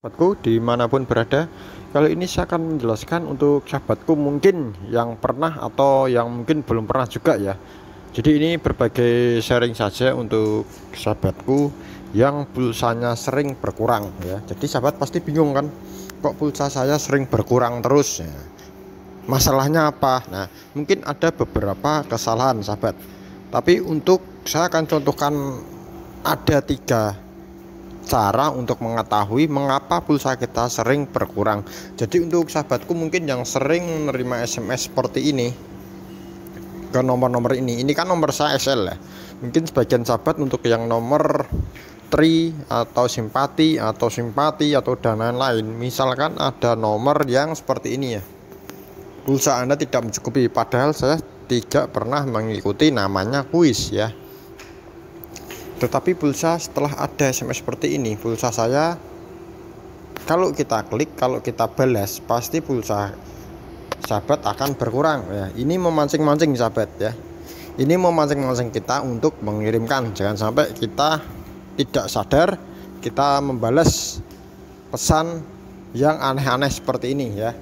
Sahabatku dimanapun berada, kali ini saya akan menjelaskan untuk sahabatku mungkin yang pernah atau yang mungkin belum pernah juga ya. Jadi ini berbagai sharing saja untuk sahabatku yang pulsanya sering berkurang ya. Jadi sahabat pasti bingung kan, kok pulsa saya sering berkurang terus ya. Masalahnya apa? Nah, mungkin ada beberapa kesalahan sahabat. Tapi untuk saya akan contohkan ada 3 cara untuk mengetahui mengapa pulsa kita sering berkurang. Jadi untuk sahabatku mungkin yang sering menerima SMS seperti ini ke nomor-nomor ini kan nomor saya SL ya. Mungkin sebagian sahabat untuk yang nomor tri atau simpati atau dan lain-lain, misalkan ada nomor yang seperti ini ya, pulsa Anda tidak mencukupi, padahal saya tidak pernah mengikuti namanya kuis ya. Tetapi pulsa setelah ada SMS seperti ini, pulsa saya kalau kita klik, kalau kita balas, pasti pulsa sahabat akan berkurang ya. Ini memancing-mancing sahabat ya. Ini memancing-mancing kita untuk mengirimkan. Jangan sampai kita tidak sadar kita membalas pesan yang aneh-aneh seperti ini ya.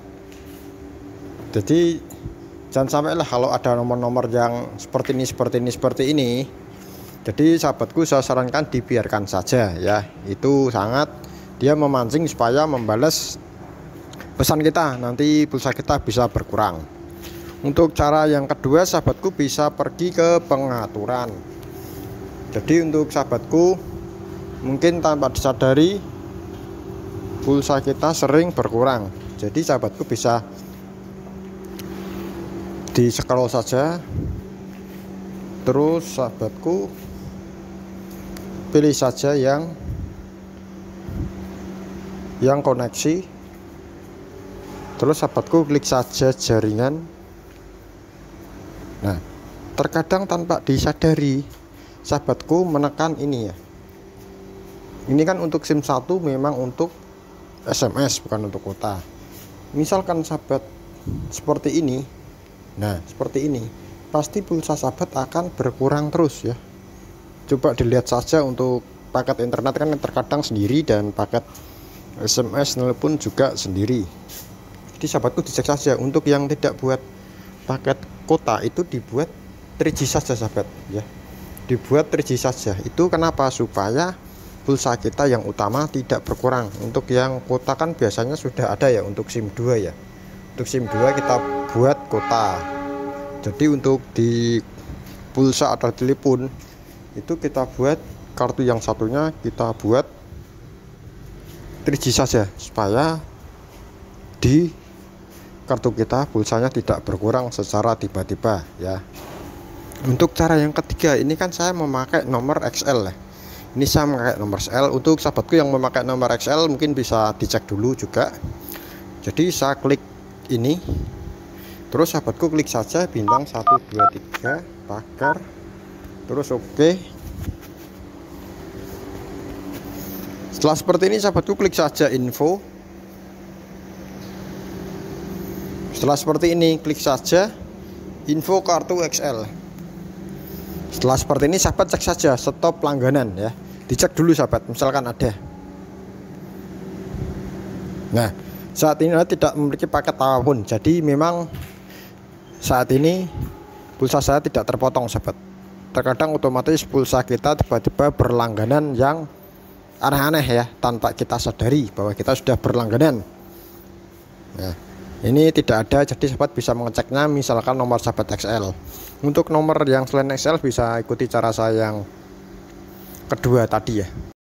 Jadi jangan sampailah kalau ada nomor-nomor yang seperti ini. Jadi sahabatku saya sarankan dibiarkan saja ya. Itu sangat dia memancing supaya membalas pesan kita, nanti pulsa kita bisa berkurang. Untuk cara yang kedua, sahabatku bisa pergi ke pengaturan. Jadi untuk sahabatku mungkin tanpa disadari pulsa kita sering berkurang. Jadi sahabatku bisa di scroll saja, terus sahabatku pilih saja yang koneksi, terus sahabatku klik saja jaringan. Nah, terkadang tanpa disadari sahabatku menekan ini ya. Ini kan untuk SIM 1 memang untuk SMS, bukan untuk kuota. Misalkan sahabat seperti ini, nah seperti ini, pasti pulsa sahabat akan berkurang terus ya. Coba dilihat saja untuk paket internet kan terkadang sendiri, dan paket SMS pun juga sendiri. Jadi sahabatku dicek saja. Untuk yang tidak buat paket kota itu dibuat 3G saja sahabat ya. Dibuat 3G saja. Itu kenapa? Supaya pulsa kita yang utama tidak berkurang. Untuk yang kota kan biasanya sudah ada ya untuk SIM 2 ya. Untuk SIM 2 kita buat kota. Jadi untuk di pulsa atau telepon itu kita buat kartu yang satunya kita buat 3G saja, supaya di kartu kita pulsanya tidak berkurang secara tiba-tiba ya. Untuk cara yang ketiga, ini kan saya memakai nomor XL ya. Ini saya memakai nomor XL. Untuk sahabatku yang memakai nomor XL mungkin bisa dicek dulu juga. Jadi saya klik ini, terus sahabatku klik saja bintang 1 2 3 pagar, terus oke. Setelah seperti ini sahabatku klik saja info. Setelah seperti ini klik saja info kartu XL. Setelah seperti ini sahabat cek saja stop langganan ya. Dicek dulu sahabat, misalkan ada. Nah, saat ini tidak memiliki paket apapun. Jadi memang saat ini pulsa saya tidak terpotong sahabat. Terkadang otomatis pulsa kita tiba-tiba berlangganan yang aneh-aneh ya, tanpa kita sadari bahwa kita sudah berlangganan. Nah, ini tidak ada, jadi sahabat bisa mengeceknya misalkan nomor sahabat XL. Untuk nomor yang selain XL bisa ikuti cara saya yang kedua tadi ya.